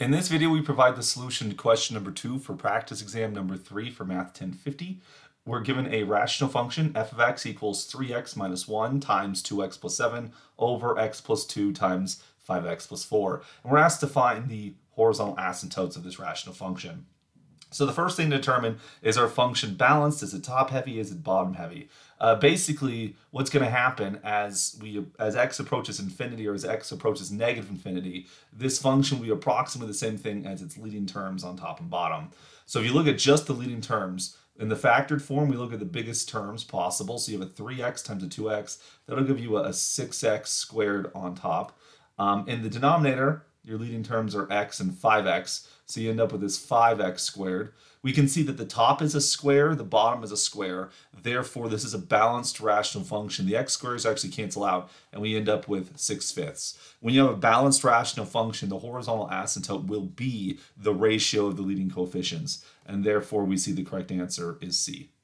In this video, we provide the solution to question number 2 for practice exam number 3 for Math 1050. We're given a rational function, f of x equals 3x minus 1 times 2x plus 7 over x plus 2 times 5x plus 4. And we're asked to find the horizontal asymptotes of this rational function. So the first thing to determine is our function balanced? Is it top heavy? Is it bottom heavy? Basically, what's going to happen as x approaches infinity or as x approaches negative infinity, this function will be approximately the same thing as its leading terms on top and bottom. So if you look at just the leading terms, in the factored form, we look at the biggest terms possible. So you have a 3x times a 2x. That'll give you a 6x squared on top. In the denominator, your leading terms are x and 5x, so you end up with this 5x squared. We can see that the top is a square, the bottom is a square. Therefore, this is a balanced rational function. The x squares actually cancel out, and we end up with 6/5. When you have a balanced rational function, the horizontal asymptote will be the ratio of the leading coefficients, and therefore we see the correct answer is C.